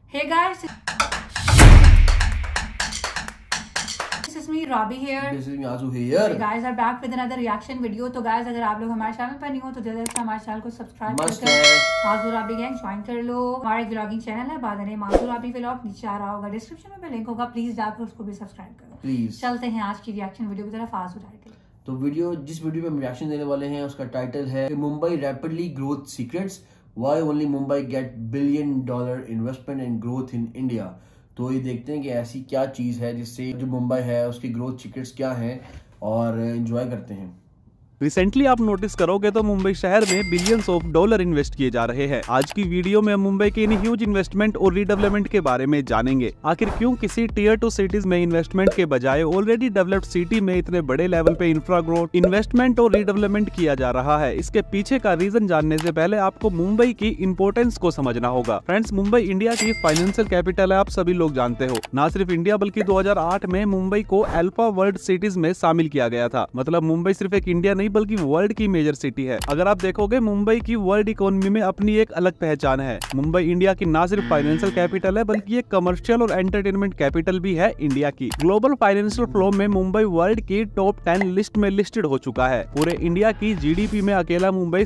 Hey guys, this is me Robbie here. This is me Azu here. We guys are back with another reaction video. तो guys अगर आप लोग हमारे channel पर नहीं हो तो जल्दी से हमारे चैनल को सब्सक्राइब कर आजू रॉबी गैंग ज्वाइन कर लो। हमारा एक व्लॉगिंग चैनल है बाद में आजू रॉबी व्लॉग, नीचे आ रहा होगा डिस्क्रिप्शन में लिंक होगा, प्लीज जाकर उसको भी सब्सक्राइब करो। प्लीज चलते हैं आज की रिएक्शन वीडियो की तरफ। आजू टाइटल तो जिस वीडियो में हम रिएक्शन देने वाले हैं उसका टाइटल है Mumbai rapidly growth secrets, why only Mumbai get $1 billion investment and growth in India. तो ये देखते हैं कि ऐसी क्या चीज है जिससे जो मुंबई है उसकी ग्रोथ सीक्रेट्स क्या हैं और एंजॉय करते हैं। रिसेंटली आप नोटिस करोगे तो मुंबई शहर में बिलियंस ऑफ डॉलर इन्वेस्ट किए जा रहे हैं। आज की वीडियो में हम मुंबई के इन ह्यूज इन्वेस्टमेंट और रीडेवलपमेंट के बारे में जानेंगे। आखिर क्यों किसी टियर 2 सिटीज में इन्वेस्टमेंट के बजाय ऑलरेडी डेवलप्ड सिटी में इतने बड़े लेवल पे इंफ्रा ग्रोथ, इन्वेस्टमेंट और रीडेवलपमेंट किया जा रहा है। इसके पीछे का रीजन जानने से पहले आपको मुंबई की इंपोर्टेंस को समझना होगा। फ्रेंड्स, मुंबई इंडिया की फाइनेंशियल कैपिटल है, आप सभी लोग जानते हो। न सिर्फ इंडिया बल्कि 2008 में मुंबई को अल्फा वर्ल्ड सिटीज में शामिल किया गया था। मतलब मुंबई सिर्फ एक इंडिया नहीं बल्कि वर्ल्ड की मेजर सिटी है। अगर आप देखोगे मुंबई की वर्ल्ड इकोनॉमी में अपनी एक अलग पहचान है। मुंबई इंडिया की न सिर्फ फाइनेंशियल कैपिटल है बल्कि एक कमर्शियल और एंटरटेनमेंट कैपिटल भी है इंडिया की। ग्लोबल फाइनेंशियल फ्लो में मुंबई वर्ल्ड की टॉप 10 लिस्ट में लिस्टेड हो चुका है। पूरे इंडिया की जीडीपी में अकेला मुंबई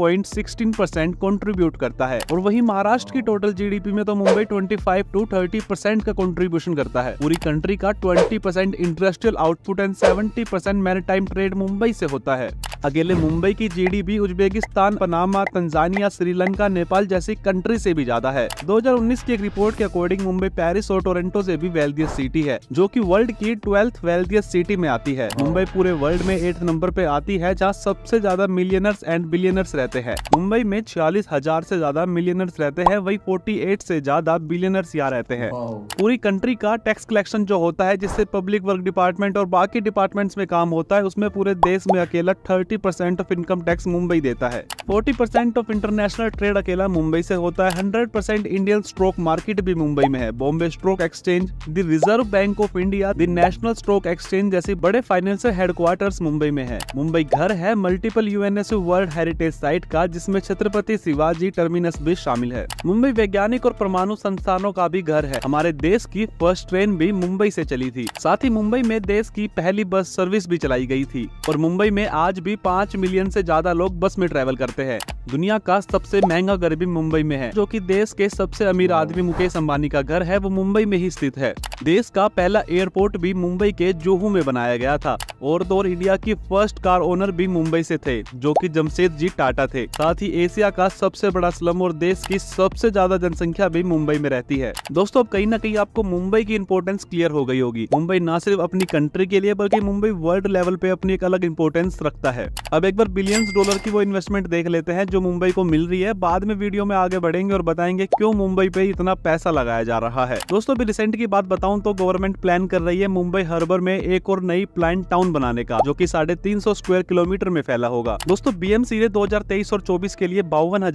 6.16% कंट्रीब्यूट करता है और वहीं महाराष्ट्र की टोटल जीडीपी में तो मुंबई 25 to 30% का कंट्रीब्यूशन करता है। पूरी कंट्री का 20% industrial output and 70% maritime trade Mumbai से होता है। अकेले मुंबई की GDP Uzbekistan, Panama, Tanzania, Sri Lanka, Nepal जैसी कंट्री से भी ज्यादा है। 2019 की एक रिपोर्ट के अकॉर्डिंग मुंबई पेरिस और टोरंटो से भी वेल्थिएस्ट सिटी है, जो कि वर्ल्ड की 12th वेल्थिएस्ट सिटी में आती है। मुंबई पूरे वर्ल्ड में 8th नंबर पे आती है, जहाँ सबसे ज्यादा मिलियनर्स एंड बिलियनर्स रहते हैं। मुंबई में 46,000 से ज्यादा मिलियनर्स रहते हैं, वही 48 से ज्यादा बिलियनर्स यहाँ रहते हैं। पूरी कंट्री का टैक्स कलेक्शन जो होता है, जिससे पब्लिक वर्क डिपार्टमेंट और बाकी डिपार्टमेंट्स में काम होता है, उसमें पूरे देश में अकेला 30% ऑफ इनकम टैक्स मुंबई देता है। 40% ऑफ इंटरनेशनल ट्रेड अकेला मुंबई से होता है। 100% इंडियन स्टॉक मार्केट भी मुंबई में है। Bombay Stock Exchange, the Reserve Bank of India, the National Stock Exchange जैसे बड़े फाइनेंशियल हेडक्वार्टर्स मुंबई में है। मुंबई घर है multiple UNESCO world heritage site का, जिसमें छत्रपति शिवाजी टर्मिनस भी शामिल है। मुंबई वैज्ञानिक और परमाणु संस्थानों का भी घर है। हमारे देश की फर्स्ट ट्रेन भी मुंबई से चली थी। साथ ही मुंबई में देश की पहली बस सर्विस भी चलाई गई थी और मुंबई में आज भी 5 मिलियन से ज्यादा लोग बस में ट्रैवल करते हैं। दुनिया का सबसे महंगा घर भी मुंबई में है, जो कि देश के सबसे अमीर आदमी मुकेश अंबानी का घर है, वो मुंबई में ही स्थित है। देश का पहला एयरपोर्ट भी मुंबई के जुहू में बनाया गया था और इंडिया की फर्स्ट कार ओनर भी मुंबई से थे, जो कि जमशेदजी टाटा थे। साथ ही एशिया का सबसे बड़ा स्लम और देश की सबसे ज्यादा जनसंख्या भी मुंबई में रहती है। दोस्तों, अब कहीं ना कहीं आपको मुंबई की इंपोर्टेंस क्लियर हो गई होगी। मुंबई न सिर्फ अपनी कंट्री के लिए बल्कि मुंबई वर्ल्ड लेवल पे अपनी एक अलग इंपोर्टेंस रखता है। अब एक बार बिलियंस डॉलर की वो इन्वेस्टमेंट देख लेते हैं जो मुंबई को मिल रही है। बाद में वीडियो में आगे बढ़ेंगे और बताएंगे क्यों मुंबई पे इतना पैसा लगाया जा रहा है। दोस्तों, अभी रिसेंट की बात बताऊं तो गवर्नमेंट प्लान कर रही है मुंबई हार्बर में एक और नई प्लांट टाउन बनाने का, जो कि 350 स्क्वायर किलोमीटर में फैला होगा। दोस्तों, बीएमसी ने 2023 और 24 के लिए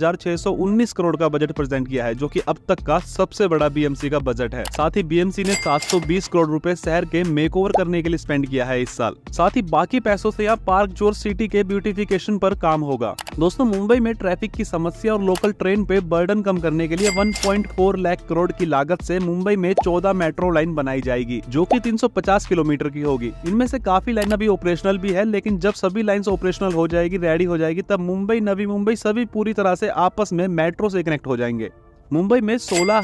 52,619 करोड़ का बजट प्रेजेंट किया है, जो कि अब तक का सबसे बड़ा बीएमसी का बजट है। साथ ही बीएमसी ने 720 करोड़ रुपए शहर के मेकओवर करने के लिए स्पेंड किया है इस साल। साथ ही बाकी पैसों से यहाँ पार्क जॉर्ज सिटी के ब्यूटिफिकेशन पर काम होगा। दोस्तों, मुंबई में ट्रैफिक की समस्या और लोकल ट्रेन पे बर्डन कम करने के लिए 1.4 लाख करोड़ की लागत से मुंबई में 14 मेट्रो लाइन बनाई जाएगी, जो कि 350 किलोमीटर की होगी। इनमें से काफी लाइन अभी ऑपरेशनल भी है, लेकिन जब सभी लाइन्स ऑपरेशनल हो जाएगी, रेडी हो जाएगी, तब मुंबई, नवी मुंबई सभी पूरी तरह से आपस में मेट्रो से कनेक्ट हो जाएंगे। मुंबई में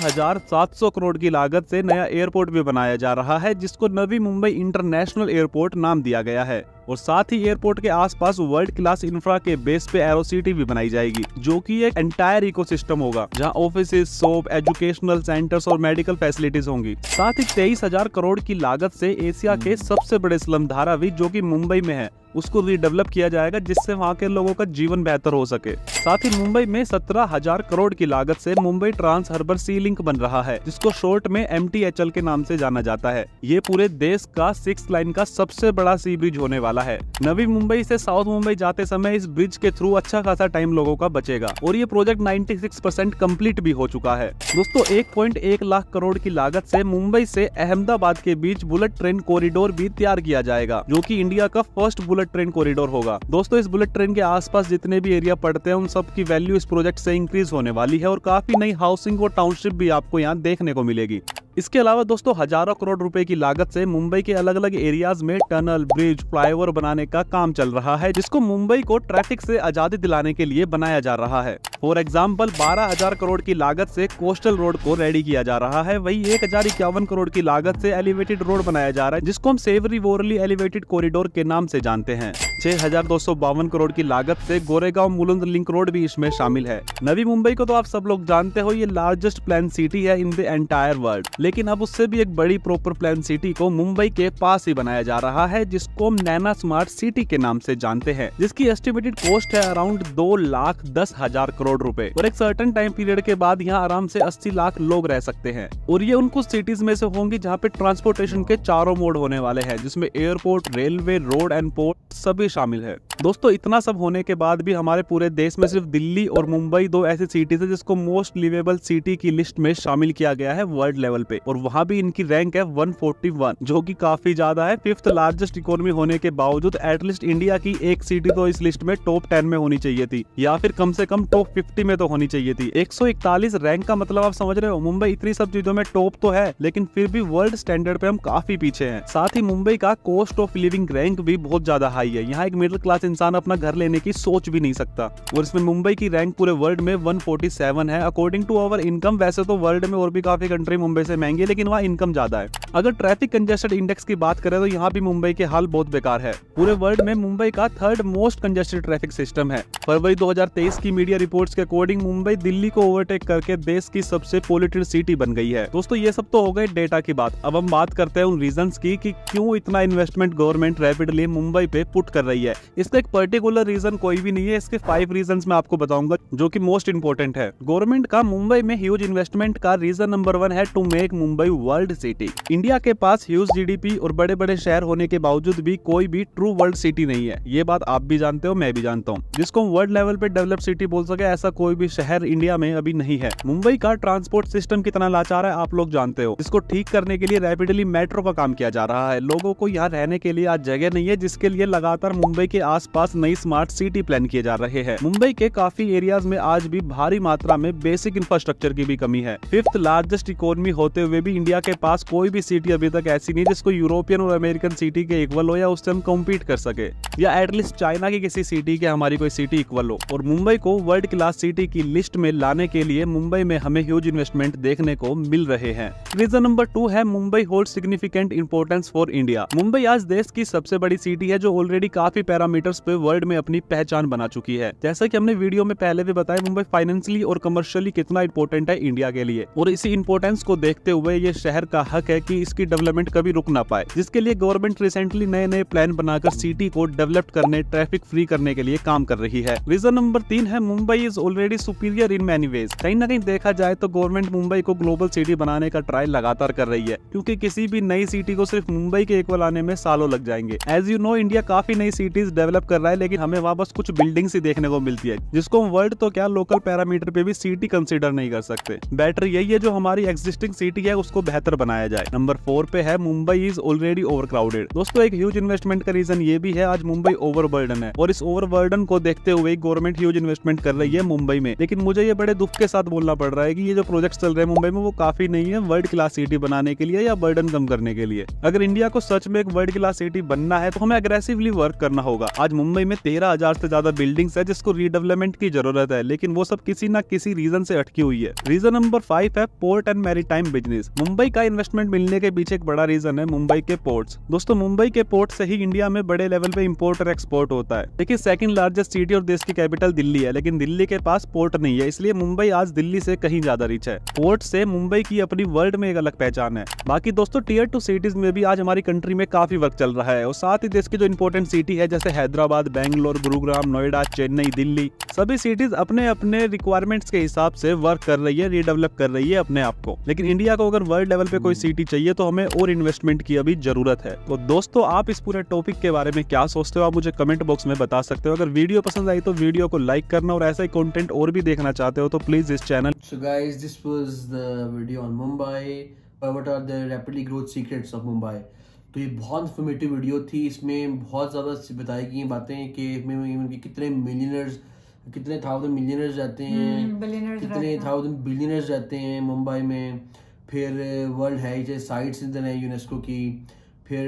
16,700 करोड़ की लागत से नया एयरपोर्ट भी बनाया जा रहा है, जिसको नवी मुंबई इंटरनेशनल एयरपोर्ट नाम दिया गया है। और साथ ही एयरपोर्ट के आसपास वर्ल्ड क्लास इंफ्रा के बेस पे एरो सिटी भी बनाई जाएगी, जो कि एक एंटायर इकोसिस्टम होगा, जहां ऑफिसेज, शॉप, एजुकेशनल सेंटर्स और मेडिकल फैसिलिटीज होंगी। साथ ही 23,000 करोड़ की लागत से एशिया के सबसे बड़े स्लम धारावी, जो कि मुंबई में है, उसको रीडेवलप किया जाएगा, जिससे वहाँ के लोगों का जीवन बेहतर हो सके। साथ ही मुंबई में 17,000 करोड़ की लागत से Mumbai trans harbour sea link बन रहा है, जिसको शॉर्ट में MTHL के नाम से जाना जाता है। ये पूरे देश का 6 लाइन का सबसे बड़ा सी ब्रिज होने वाला वाला है। नवी मुंबई से साउथ मुंबई जाते समय इस ब्रिज के थ्रू अच्छा खासा टाइम लोगों का बचेगा और ये प्रोजेक्ट 96% कंप्लीट भी हो चुका है। दोस्तों 1.1 लाख करोड़ की लागत से मुंबई से अहमदाबाद के बीच बुलेट ट्रेन कॉरिडोर भी तैयार किया जाएगा, जो कि इंडिया का फर्स्ट बुलेट ट्रेन कॉरिडोर होगा। दोस्तों इस बुलेट ट्रेन के आसपास जितने भी एरिया पड़ते हैं उन सब की वैल्यू इस प्रोजेक्ट से इंक्रीज होने वाली है और काफी नई हाउसिंग और टाउनशिप भी आपको यहाँ देखने को मिलेगी। इसके अलावा दोस्तों हजारों करोड़ रुपए की लागत से मुंबई के अलग अलग एरियाज में टनल, ब्रिज, फ्लाईओवर बनाने का काम चल रहा है, जिसको मुंबई को ट्रैफिक से आजादी दिलाने के लिए बनाया जा रहा है। फॉर एग्जाम्पल 12,000 करोड़ की लागत से कोस्टल रोड को रेडी किया जा रहा है। वही 1,051 करोड़ की लागत से एलिवेटेड रोड बनाया जा रहा है, जिसको हम सेवरी वोरली एलिवेटेड कॉरिडोर के नाम से जानते हैं। 6,252 करोड़ की लागत से गोरेगांव मुलुंद लिंक रोड भी इसमें शामिल है। नवी मुंबई को तो आप सब लोग जानते हो, ये लार्जेस्ट प्लान सिटी है इन द एंटायर वर्ल्ड, लेकिन अब उससे भी एक बड़ी प्रॉपर प्लान सिटी को मुंबई के पास ही बनाया जा रहा है, जिसको हम नैना स्मार्ट सिटी के नाम से जानते हैं, जिसकी एस्टिमेटेड कॉस्ट है अराउंड 2,10,000 करोड़ रुपए और एक सर्टेन टाइम पीरियड के बाद यहाँ आराम से 80 लाख लोग रह सकते हैं। और ये उन कुछ सिटीज में से होंगी जहाँ पे ट्रांसपोर्टेशन के चारों मोड होने वाले हैं, जिसमें airport, railway, road and port सभी शामिल है। दोस्तों इतना सब होने के बाद भी हमारे पूरे देश में सिर्फ दिल्ली और मुंबई दो ऐसी सिटीज है जिसको मोस्ट लिवेबल सिटी की लिस्ट में शामिल किया गया है वर्ल्ड लेवल पे, और वहाँ भी इनकी रैंक है 141, जो कि काफी ज्यादा है। 5th लार्जेस्ट इकोनॉमी होने के बावजूद एटलीस्ट इंडिया की एक सिटी तो इस लिस्ट में टॉप 10 में होनी चाहिए थी, या फिर कम से कम टॉप 50 में तो होनी चाहिए थी। 141 रैंक का मतलब आप समझ रहे हो, मुंबई इतनी सब चीजों में टॉप तो है, लेकिन फिर भी वर्ल्ड स्टैंडर्ड पे हम काफी पीछे हैं। साथ ही मुंबई का कॉस्ट ऑफ लिविंग रैंक भी बहुत ज्यादा हाई है। यहाँ एक मिडिल क्लास इंसान अपना घर लेने की सोच भी नहीं सकता, और इसमें मुंबई की रैंक पूरे वर्ल्ड में 147 है अकॉर्डिंग टू आवर इनकम। वैसे तो वर्ल्ड में और भी काफी कंट्री मुंबई से महंगी है, लेकिन वहाँ इनकम ज्यादा है। अगर ट्रैफिक कंजेस्टेड इंडेक्स की बात करें तो यहाँ भी मुंबई के हाल बहुत बेकार है। पूरे वर्ल्ड में मुंबई का 3rd most congested traffic system है। फरवरी 2023 की मीडिया रिपोर्ट्स के अकॉर्डिंग मुंबई दिल्ली को ओवरटेक करके देश की सबसे पोल्यूटेड सिटी बन गई है। दोस्तों ये सब तो हो गए डेटा की बात। अब हम बात करते हैं उन रीजंस की कि क्यों इतना इन्वेस्टमेंट गवर्नमेंट रैपिडली मुंबई पे पुट कर रही है। इसका एक पर्टिकुलर रीजन कोई भी नहीं है, इसके 5 रीजंस मैं आपको बताऊंगा जो कि मोस्ट इंपोर्टेंट है। गवर्नमेंट का मुंबई में ह्यूज इन्वेस्टमेंट का रीजन नंबर 1 है to make Mumbai world city. India के पास ह्यूज जीडीपी और बड़े बड़े शहर होने के बावजूद भी कोई भी ट्रू वर्ल्ड सिटी नहीं है। ये बात आप भी जानते हो, मैं भी जानता हूँ। जिसको हम वर्ल्ड लेवल पे डेवलप सिटी बोल सके ऐसा कोई भी शहर इंडिया में अभी नहीं है। मुंबई का ट्रांसपोर्ट सिस्टम कितना लाचार है आप लोग जानते हो, जिसको ठीक करने के लिए रैपिडली मेट्रो का काम किया जा रहा है। लोगों को यहाँ रहने के लिए आज जगह नहीं है, जिसके लिए लगातार मुंबई के आसपास नई स्मार्ट सिटी प्लान किए जा रहे हैं। मुंबई के काफी एरियाज में आज भी भारी मात्रा में बेसिक इंफ्रास्ट्रक्चर की भी कमी है। 5th लार्जेस्ट इकोनॉमी होते हुए भी इंडिया के पास कोई भी सिटी अभी तक ऐसी नहीं जिसको यूरोपियन और अमेरिकन सिटी के इक्वल हो, या उससे हम कम्पीट कर सके, या एटलीस्ट चाइना की किसी सिटी के हमारी कोई सिटी इक्वल हो। और मुंबई को वर्ल्ड क्लास सिटी की लिस्ट में लाने के लिए मुंबई में हमें ह्यूज इन्वेस्टमेंट देखने को मिल रहे हैं। रीजन नंबर 2 है Mumbai hold significant importance for India. Mumbai आज देश की सबसे बड़ी सिटी है जो ऑलरेडी काफी पैरामीटर्स पे वर्ल्ड में अपनी पहचान बना चुकी है। जैसा कि हमने वीडियो में पहले भी बताया, मुंबई फाइनेंशियली और कमर्शियली कितना इंपॉर्टेंट है इंडिया के लिए, और इसी इंपॉर्टेंस को देखते हुए ये शहर का हक है कि इसकी डेवलपमेंट कभी रुक ना पाए, जिसके लिए गवर्नमेंट रिसेंटली नए नए प्लान बनाकर सिटी को डेवलप करने, ट्रैफिक फ्री करने के लिए काम कर रही है। रीजन नंबर 3 है Mumbai is already superior in many ways. कहीं ना कहीं देखा जाए तो गवर्नमेंट मुंबई को ग्लोबल सिटी बनाने का ट्रायल लगातार कर रही है, क्योंकि किसी भी नई सिटी को सिर्फ मुंबई के इक्वल आने में सालों लग जाएंगे। एज यू नो इंडिया काफी नई सिटीज डेवलप कर रहा है, लेकिन हमें वहाँ बस कुछ बिल्डिंग्स ही देखने को मिलती है, जिसको हम वर्ल्ड तो क्या लोकल पैरामीटर पे भी सिटी कंसीडर नहीं कर सकते। बेटर यही है जो हमारी एग्जिस्टिंग सिटी है उसको बेहतर बनाया जाए। नंबर 4 पे है मुंबई इज ऑलरेडी ओवरक्राउडेड। दोस्तों एक ह्यूज इन्वेस्टमेंट का रीजन ये भी है, आज मुंबई ओवरबर्डन है, और इस ओवरबर्डन को देखते हुए गवर्नमेंट ह्यूज इन्वेस्टमेंट कर रही है मुंबई में। लेकिन मुझे ये बड़े दुख के साथ बोलना पड़ रहा है कि ये जो प्रोजेक्ट चल रहे हैं मुंबई में वो काफी नहीं है वर्ल्ड क्लास सिटी बनाने के लिए या बर्डन कम करने के लिए। अगर इंडिया को सच में एक वर्ल्ड क्लास सिटी बनना है तो हमें अग्रेसिवली वर्क करना होगा। आज मुंबई में 13,000 से ज्यादा बिल्डिंग्स है जिसको रीडेवलपमेंट की जरूरत है, लेकिन वो सब किसी न किसी रीजन से अटकी हुई है। रीजन नंबर 5 है port and maritime business. Mumbai का इन्वेस्टमेंट मिलने के पीछे एक बड़ा रीजन है मुंबई के पोर्ट्स। दोस्तों मुंबई के पोर्ट से ही इंडिया में बड़े लेवल पे इंपोर्ट और एक्सपोर्ट होता है। देखिए 2nd लार्जेस्ट सिटी और देश की कैपिटल दिल्ली है, लेकिन दिल्ली के पास पोर्ट नहीं है, इसलिए मुंबई आज दिल्ली से कहीं ज्यादा रिच है। पोर्ट से मुंबई की अपनी वर्ल्ड में एक अलग पहचान है। बाकी दोस्तों Tier 2 सिटीज में भी आज हमारी कंट्री में काफी वर्क चल रहा है, और साथ ही देश की जो इंपोर्टेंट सिटी है जैसे हैदराबाद हैदराबाद, बेंगलोर, गुरुग्राम, नोएडा, चेन्नई, दिल्ली, सभी सिटीज अपने अपने रिक्वायरमेंट्स के हिसाब से वर्क कर रही है, रीडेवलप कर रही है अपने आप को। लेकिन इंडिया को अगर वर्ल्ड लेवल पे कोई सिटी चाहिए तो हमें और इन्वेस्टमेंट की अभी जरूरत है। तो दोस्तों, आप इस पूरे टॉपिक के बारे में क्या सोचते हो, आप मुझे कमेंट बॉक्स में बता सकते हो। अगर वीडियो पसंद आई तो वीडियो को लाइक करना, और ऐसा ही कंटेंट और भी देखना चाहते हो तो प्लीज इस channel. So guys, this was the video on Mumbai. What are the rapidly growth secrets of Mumbai? तो ये बहुत इन्फॉर्मेटिव वीडियो थी। इसमें बहुत ज़्यादा बताई गई बातें कि इनके कितने मिलियनर्स, कितने थाउजेंड मिलियनर्स रहते हैं, कितने थाउजेंड बिलियनर्स रहते हैं मुंबई में। फिर वर्ल्ड हेरिटेज साइट्स इधर है यूनेस्को की। फिर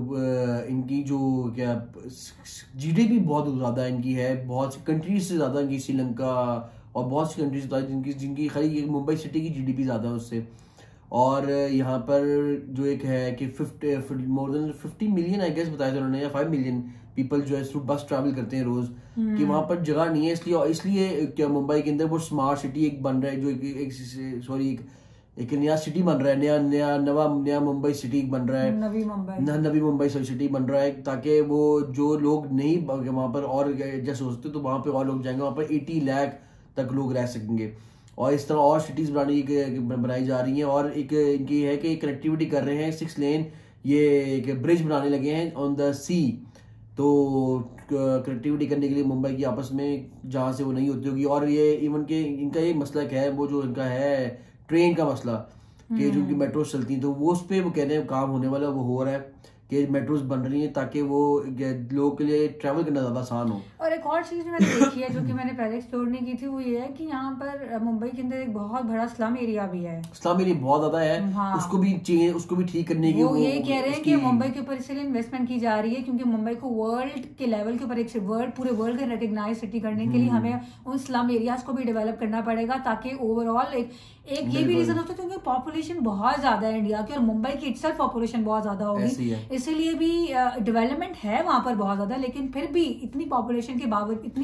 इनकी जो क्या जीडीपी बहुत ज़्यादा इनकी है, बहुत सी कंट्रीज से ज़्यादा इनकी, श्रीलंका और बहुत सी कंट्रीज जिनकी खाली मुंबई सिटी की जीडीपी ज़्यादा है उससे। और यहाँ पर जो एक है कि more than 50 million I guess बताया था उन्होंने, या 5 मिलियन पीपल जो है थ्रू बस ट्रैवल करते हैं रोज, कि वहाँ पर जगह नहीं है। इसलिए क्या मुंबई के अंदर वो स्मार्ट सिटी एक बन रहा है, जो एक नया सिटी बन रहा है, नया मुंबई सिटी बन रहा है, नवी मुंबई सिटी बन रहा है, ताकि वो जो लोग नहीं वहाँ पर और जैसे सोचते तो वहाँ पे और लोग जाएंगे, वहाँ पर 80 लाख तक लोग रह सकेंगे। और इस तरह और सिटीज बनाई जा रही हैं। और एक इनकी है कि कनेक्टिविटी कर रहे हैं, 6 लेन ये एक ब्रिज बनाने लगे हैं ऑन द सी। तो कनेक्टिविटी करने के लिए मुंबई की आपस में, जहाँ से वो नहीं होती होगी। और ये इवन के इनका ये मसला है, वो जो इनका है ट्रेन का मसला, कि जो इनकी मेट्रो चलती हैं, तो वो उस पर वो कह रहे हैं काम होने वाला, वो हो रहा है कि मेट्रोज बन रही हैं ताकि वो लोगों के लिए ट्रैवल करना ज़्यादा आसान हो। और एक और चीज़ मैंने देखी है जो कि मैंने पहले एक्सप्लोर नहीं की थी, वो ये है कि यहाँ पर मुंबई के अंदर एक बहुत बड़ा स्लम एरिया भी है। स्लम एरिया बहुत ज़्यादा है। हाँ। उसको भी ठीक करने की वो ये कह रहे हैं कि मुंबई के ऊपर इसलिए इन्वेस्टमेंट की जा रही है क्योंकि मुंबई को वर्ल्ड के लेवल के ऊपर एक पूरे वर्ल्ड के रिकग्नाइज सिटी करने के लिए हमें उन स्लम एरियाज को भी डेवलप करना पड़ेगा, ताकि ओवरऑल एक ये भी रीजन होता है क्योंकि पॉपुलेशन बहुत ज्यादा है इंडिया की, और मुंबई की इटसेल्फ पॉपुलेशन बहुत ज्यादा होगी, इसलिए भी डेवलपमेंट है वहां पर बहुत ज्यादा। लेकिन फिर भी इतनी पॉपुलेशन की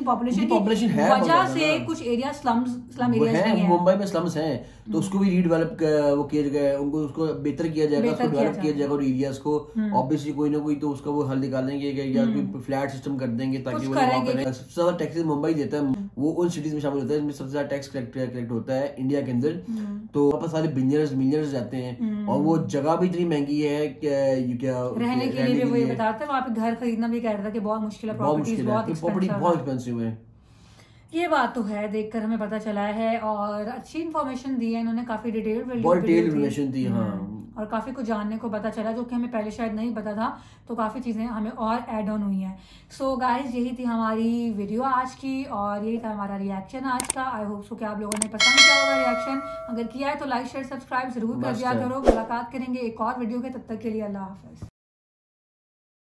वजह से कुछ एरिया स्लम एरिया हैं, मुंबई में स्लम्स हैं, तो उसको भी रीडेवलप वो किया जाएगा, उनको उसको बेहतर किया जाएगा, उसको डेवलप किया जाएगा। और एरियाज को ऑब्वियसली कोई ना कोई तो उसका वो हल निकालेंगे, या कोई फ्लैट सिस्टम कर देंगे ताकि वो सबसे ज्यादा टैक्सेस मुंबई देता है, वो उन सिटीज में शामिल होता है जिसमें सबसे ज्यादा टैक्स कलेक्ट होता है इंडिया के अंदर। तो वहाँ पर सारे बिलियनर्स रहते हैं, और वो जगह भी इतनी महंगी है कि रहने के लिए वो ये बताते हैं, वहाँ पे घर खरीदना भी कह रहा था कि बहुत मुश्किल है, प्रॉपर्टी बहुत एक्सपेंसिव है। ये बात तो है, देखकर हमें पता चला है। और अच्छी इन्फॉर्मेशन दी है इन्होंने, काफी डिटेल्ड इन्फॉर्मेशन दी। हाँ, और काफी कुछ जानने को पता चला जो कि हमें पहले शायद नहीं पता था, तो काफी चीजें हमें और ऐड ऑन हुई हैं। सो गाइज, यही थी हमारी वीडियो आज की, और यही था हमारा रिएक्शन आज का। आई होप सो कि आप लोगों ने पसंद किया होगा रिएक्शन। अगर किया है तो लाइक शेयर सब्सक्राइब जरूर कर दिया करो। मुलाकात करेंगे एक और वीडियो के, तब तक के लिए अल्लाह हाफिज।